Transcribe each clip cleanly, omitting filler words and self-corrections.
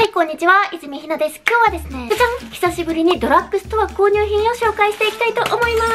はい、こんにちは。泉ひなです。今日はですね、じゃじゃん、久しぶりにドラッグストア購入品を紹介していきたいと思います。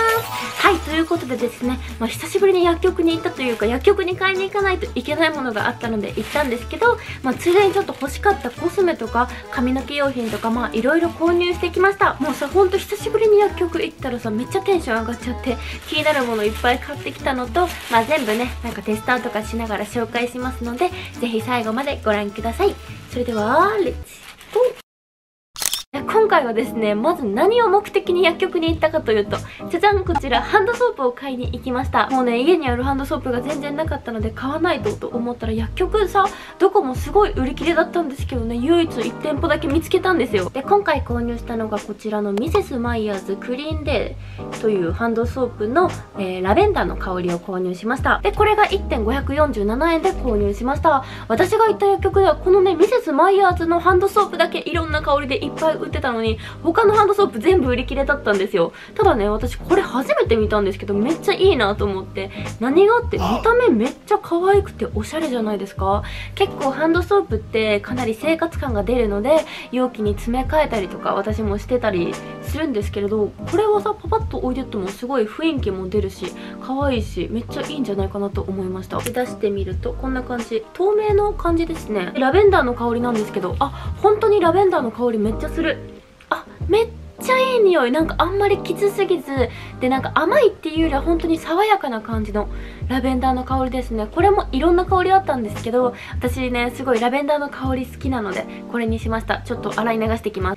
はい、ということでですね、久しぶりに薬局に行ったというか、薬局に買いに行かないといけないものがあったので行ったんですけど、ついでにちょっと欲しかったコスメとか髪の毛用品とかいろいろ購入してきました。もうさ、ほんと久しぶりに薬局行ったらさ、めっちゃテンション上がっちゃって気になるものいっぱい買ってきたのと、全部ね、なんかテスターとかしながら紹介しますので、ぜひ最後までご覧ください。それではレッツゴー。今回はですね、まず何を目的に薬局に行ったかというと、じゃじゃん、こちらハンドソープを買いに行きました。もうね、家にあるハンドソープが全然なかったので買わないと思ったら、薬局さ、どこもすごい売り切れだったんですけどね、唯一1店舗だけ見つけたんですよ。で、今回購入したのがこちらのミセスマイヤーズクリーンデーというハンドソープの、ラベンダーの香りを購入しました。で、これが1点547円で購入しました。私が行った薬局ではこのね、ミセスマイヤーズのハンドソープだけいろんな香りでいっぱい売ってたのに、他のハンドソープ全部売り切れだったんですよ。ただね、私これ初めて見たんですけど、めっちゃいいなと思って。何があって、見た目めっちゃ可愛くておしゃれじゃないですか。結構ハンドソープってかなり生活感が出るので、容器に詰め替えたりとか私もしてたりするんですけれど、これはさ、パパッと置いてってもすごい雰囲気も出るし、可愛いし、めっちゃいいんじゃないかなと思いました。出してみるとこんな感じ、透明の感じですね。ラベンダーの香りなんですけど、本当にラベンダーの香りめっちゃする。めっちゃいい匂い。なんかあんまりきつすぎずで、なんか甘いっていうよりは本当に爽やかな感じのラベンダーの香りですね。これもいろんな香りあったんですけど、私ね、すごいラベンダーの香り好きなのでこれにしました。ちょっと洗い流していきます。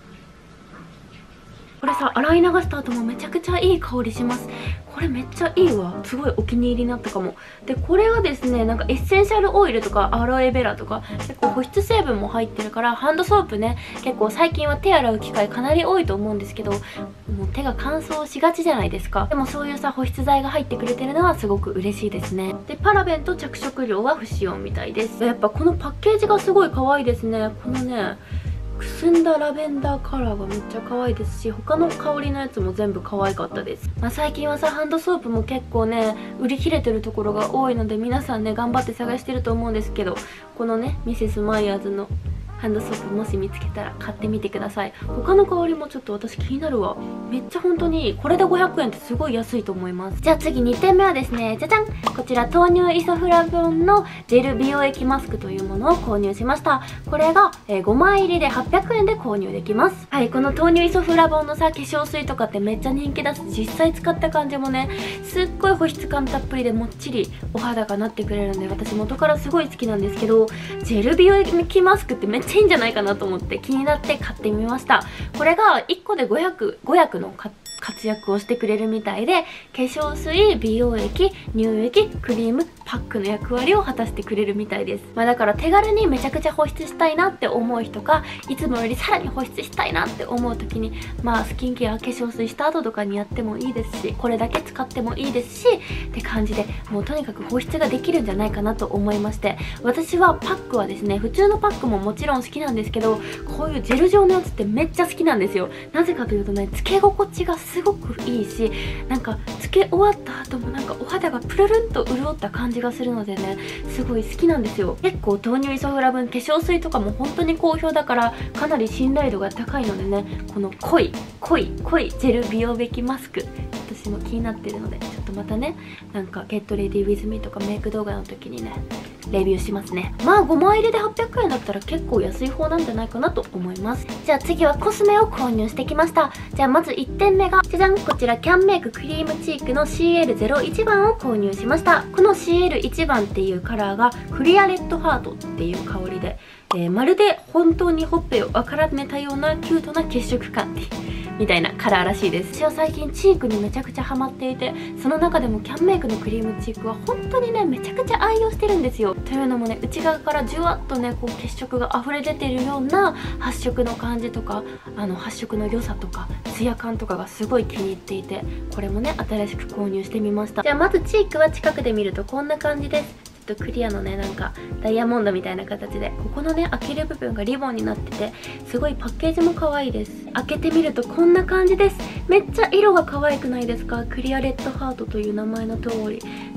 これさ、洗い流した後もめちゃくちゃいい香りします。これめっちゃいいわ。すごいお気に入りになったかも。で、これはですね、なんかエッセンシャルオイルとかアロエベラとか結構保湿成分も入ってるから、ハンドソープね、結構最近は手洗う機会かなり多いと思うんですけど、もう手が乾燥しがちじゃないですか。でもそういうさ、保湿剤が入ってくれてるのはすごく嬉しいですね。で、パラベンと着色料は不使用みたいです。やっぱこのパッケージがすごい可愛いですね。このね、くすんだラベンダーカラーがめっちゃ可愛いですし、他の香りのやつも全部可愛かったです。最近はさ、ハンドソープも結構ね、売り切れてるところが多いので、皆さんね、頑張って探してると思うんですけど、このね、ミセスマイヤーズのハンドソープもし見つけたら買ってみてください。他の香りもちょっと私気になるわ。めっちゃ本当にいい。これで500円ってすごい安いと思います。じゃあ次2点目はですね、じゃじゃん、こちら豆乳イソフラボンのジェル美容液マスクというものを購入しました。これが5枚入りで800円で購入できます。はい、この豆乳イソフラボンのさ、化粧水とかってめっちゃ人気だし、実際使った感じもね、すっごい保湿感たっぷりでもっちりお肌がなってくれるんで、私元からすごい好きなんですけど、ジェル美容液マスクってめっちゃいいんじゃないかなと思って気になって買ってみました。これが1個で500の活躍をしてくれるみたいで、化粧水、美容液、乳液、クリーム、パックの役割を果たしてくれるみたいです。だから手軽にめちゃくちゃ保湿したいなって思う人か、いつもよりさらに保湿したいなって思う時に、スキンケア、化粧水した後とかにやってもいいですし、これだけ使ってもいいですしって感じで、もうとにかく保湿ができるんじゃないかなと思いまして、私はパックはですね、普通のパックももちろん好きなんですけど、こういうジェル状のやつってめっちゃ好きなんですよ。なぜかというとね、つけ心地がすごくいいし、なんかつけ終わった後もなんかお肌がプルルンと潤った感じがするのでね、すごい好きなんですよ。結構豆乳イソフラボン化粧水とかも本当に好評だから、かなり信頼度が高いのでね、この濃いジェル美容液マスク、私も気になってるので、ちょっとまたね、なんかゲットレディウィズミとかメイク動画の時にね、レビューしますね。5枚入りで800円だったら結構安い方なんじゃないかなと思います。じゃあ次はコスメを購入してきました。じゃあまず1点目が、じゃじゃん、こちらキャンメイククリームチークの CL01 番を購入しました。この CL1 番っていうカラーがクリアレッドハートっていう香りで、まるで本当にほっぺを赤らめたようなキュートな血色感みたいなカラーらしいです。私は最近チークにめちゃくちゃハマっていて、その中でもキャンメイクのクリームチークは本当にね、めちゃくちゃ愛用してるんですよ。というのもね、内側からじゅわっとね、こう血色が溢れ出てるような発色の感じとか、発色の良さとかツヤ感とかがすごい気に入っていて、これもね、新しく購入してみました。じゃあまずチークは近くで見るとこんな感じです。とクリアのね、なんかダイヤモンドみたいな形で、ここのね、開ける部分がリボンになってて、すごいパッケージも可愛いです。開けてみるとこんな感じです。めっちゃ色が可愛くないですか？クリアレッドハートという名前の通り、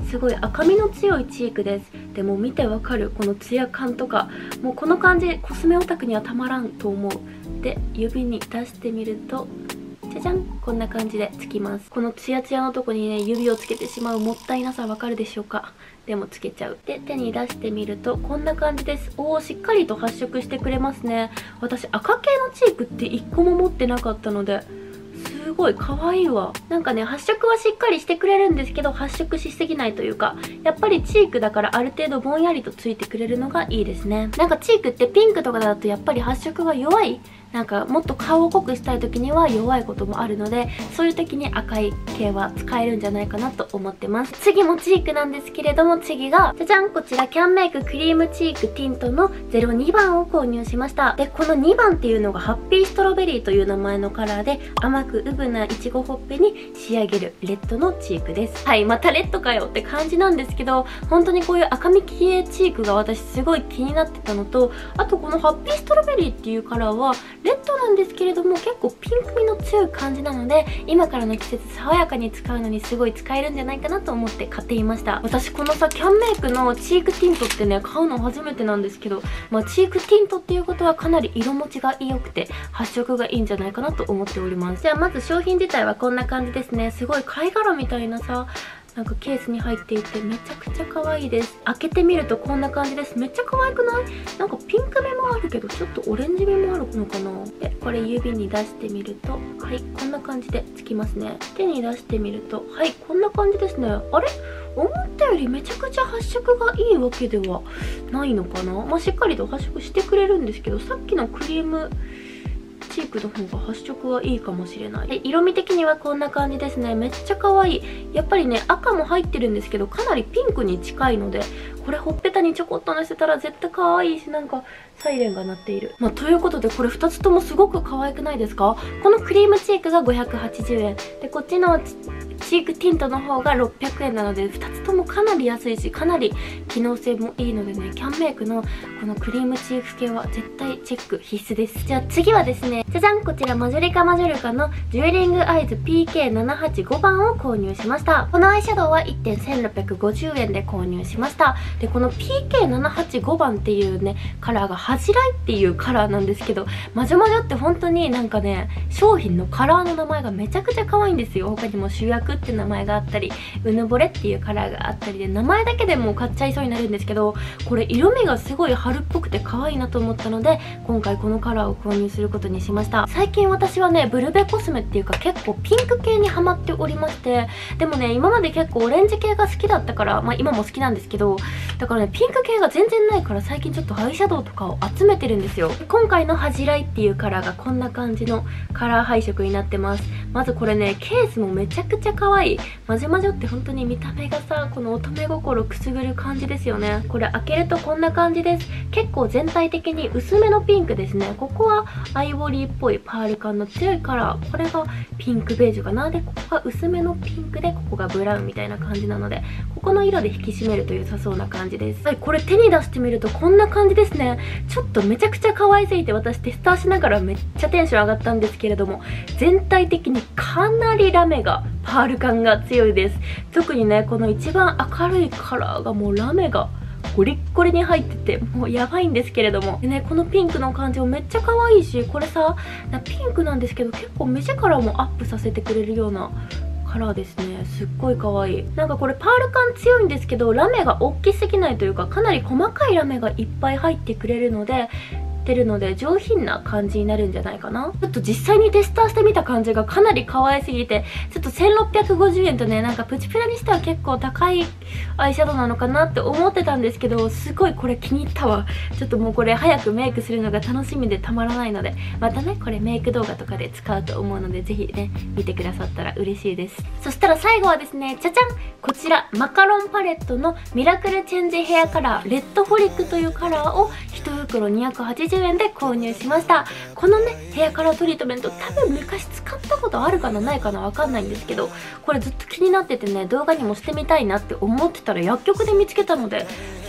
すごい赤みの強いチークです。でも見てわかるこのツヤ感とか、もうこの感じコスメオタクにはたまらんと思う。で指に出してみるとじゃじゃん、こんな感じでつきます。このツヤツヤのとこにね指をつけてしまうもったいなさわかるでしょうか。でもつけちゃう。で手に出してみるとこんな感じです。おー、しっかりと発色してくれますね。私赤系のチークって1個も持ってなかったのですごい可愛いわ。なんかね発色はしっかりしてくれるんですけど、発色しすぎないというか、やっぱりチークだからある程度ぼんやりとついてくれるのがいいですね。なんかチークってピンクとかだとやっぱり発色が弱い、なんかもっと顔を濃くしたい時には弱いこともあるので、そういう時に赤い系は使えるんじゃないかなと思ってます。次もチークなんですけれども、次がじゃじゃん、こちらキャンメイククリームチークティントの02番を購入しました。でこの2番っていうのがハッピーストロベリーという名前のカラーで、甘くウブないちごほっぺに仕上げるレッドのチークです。はい、またレッドかよって感じなんですけど、本当にこういう赤み系チークが私すごい気になってたのと、あとこのハッピーストロベリーっていうカラーはレッドなんですけれども結構ピンク味の強い感じなので、今からの季節爽やかに使うのにすごい使えるんじゃないかなと思って買っていました。私このさキャンメイクのチークティントってね買うの初めてなんですけど、まあチークティントっていうことはかなり色持ちが良くて発色がいいんじゃないかなと思っております。じゃあまず商品自体はこんな感じですね。すごい貝殻みたいなさなんかケースに入っていてめちゃくちゃ可愛いです。開けてみるとこんな感じです。めっちゃ可愛くない？なんかピンク目もあるけどちょっとオレンジ目もあるのかな。でこれ指に出してみるとはいこんな感じでつきますね。手に出してみるとはいこんな感じですね。あれ思ったよりめちゃくちゃ発色がいいわけではないのかな。まあしっかりと発色してくれるんですけど、さっきのクリームチークの方が発色はいいかもしれない。で色味的にはこんな感じですね。めっちゃ可愛い。やっぱりね赤も入ってるんですけどかなりピンクに近いので、これほっぺたにちょこっとのせたら絶対可愛いし、なんかサイレンが鳴っている。まあということでこれ2つともすごく可愛くないですか？このクリームチークが580円で、こっちのチークティントの方が600円なので、2つともかなり安いしかなり機能性もいいのでね、キャンメイクのこのクリームチーク系は絶対チェック必須です。じゃあ次はですね、じゃじゃん、こちらマジョリカマジョルカのジュエリングアイズ PK785 番を購入しました。このアイシャドウは1点1650円で購入しました。でこの PK785 番っていうねカラーがハジライっていうカラーなんですけど、マジョマジョって本当になんかね商品のカラーの名前がめちゃくちゃ可愛いんですよ。他にも主役って名前があったりうぬぼれっていうカラーがあったりで、名前だけでもう買っちゃいそうになるんですけど、これ色味がすごい春っぽくて可愛いなと思ったので今回このカラーを購入することにしました。最近私はねブルベコスメっていうか結構ピンク系にハマっておりまして、でもね今まで結構オレンジ系が好きだったから、まあ今も好きなんですけど、だからねピンク系が全然ないから最近ちょっとアイシャドウとかを集めてるんですよ。今回のハジライっていうカラーがこんな感じのカラー配色になってます。まずこれねケースもめちゃくちゃ可愛い。マジョマジョって本当に見た目がさこの乙女心くすぐる感じですよね。これ開けるとこんな感じです。結構全体的に薄めのピンクですね。ここはアイボリーっぽいパール感の強いカラー、これがピンクベージュかな。でここが薄めのピンクでここがブラウンみたいな感じなので、ここの色で引き締めると良さそうな感じです。はい、これ手に出してみるとこんな感じですね。ちょっとめちゃくちゃ可愛すぎて私テスターしながらめっちゃテンション上がったんですけれども、全体的にかなりラメがパール感が強いです。特にねこの一番明るいカラーがもうラメがゴリッゴリに入っててもうやばいんですけれども、でねこのピンクの感じもめっちゃ可愛いし、これさピンクなんですけど結構目力もアップさせてくれるようなカラーですね。すっごい可愛い。なんかこれパール感強いんですけどラメが大きすぎないというか、かなり細かいラメがいっぱい入ってくれるので上品な感じになるんじゃないかな。ちょっと実際にテスターしてみた感じがかなり可愛すぎて、ちょっと1650円とねなんかプチプラにしては結構高いアイシャドウなのかなって思ってたんですけど、すごいこれ気に入ったわ。ちょっともうこれ早くメイクするのが楽しみでたまらないので、またねこれメイク動画とかで使うと思うのでぜひね見てくださったら嬉しいです。そしたら最後はですね、じゃじゃん、こちらマカロンパレットのミラクルチェンジヘアカラーレッドフォリックというカラーを1袋280円で購入しました。このねヘアカラートリートメント多分昔使ったことあるかなないかなわかんないんですけど、これずっと気になっててね動画にもしてみたいなって思ってたら薬局で見つけたのでちょっ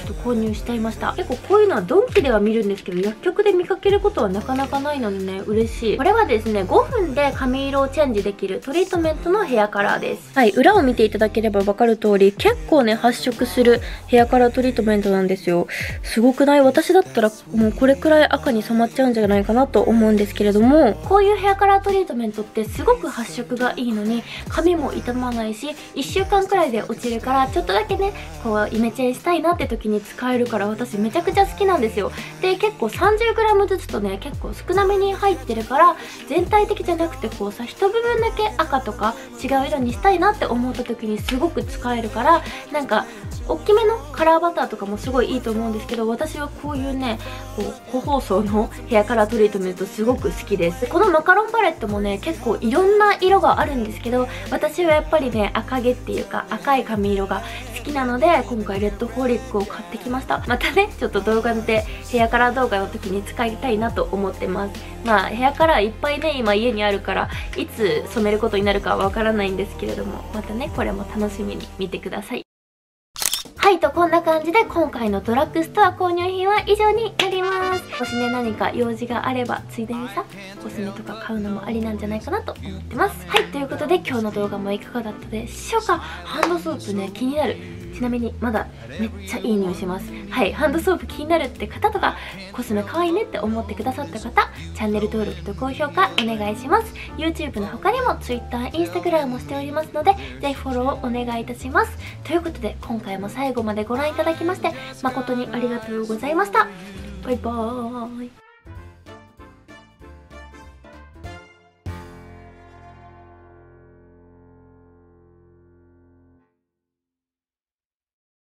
と購入しちゃいました。結構こういうのはドンキでは見るんですけど、薬局で見かけることはなかなかないのでね、嬉しい。これはですね、5分で髪色をチェンジできるトリートメントのヘアカラーです。はい、裏を見ていただければわかる通り、結構ね、発色するヘアカラートリートメントなんですよ。すごくない？私だったらもうこれくらい赤に染まっちゃうんじゃないかなと思うんですけれども、こういうヘアカラートリートメントってすごく発色がいいのに、髪も傷まないし、1週間くらいで落ちるから、ちょっとだけね、こうイメチェンしたいなって時に使えるから、私めちゃくちゃ好きなんですよ。で、結構 30g ずつとね、結構少なめに入ってるから、全体的じゃなくてこうさ、一部分だけ赤とか違う色にしたいなって思った時にすごく使えるから、なんか大きめのカラーバターとかもすごいいいと思うんですけど、私はこういうね、こう個包装のヘアカラートリートメントすごく好きです。このマカロンパレットもね、結構いろんな色があるんですけど、私はやっぱりね、赤毛っていうか赤い髪色が好きなので、今回レッドホーリックを買ってきました。またね、ちょっと動画でヘアカラー動画の時に使いたいなと思ってます。まあヘアカラーいっぱいね、今家にあるから、いつ染めることになるかはわからないんですけれども、またね、これも楽しみに見てください。はいと、こんな感じで今回のドラッグストア購入品は以上になります。もしね、何か用事があればついでにさ、コスメとか買うのもありなんじゃないかなと思ってます。はい、ということで今日の動画もいかがだったでしょうか。ハンドソープね、気になる。ちなみにまだめっちゃいい匂いします。はい、ハンドソープ気になるって方とか、コスメ可愛いねって思ってくださった方、チャンネル登録と高評価お願いします。 YouTube の他にも Twitter、Instagram もしておりますので、ぜひフォローをお願いいたします。ということで今回も最後までご覧いただきまして誠にありがとうございました。バイバーイ。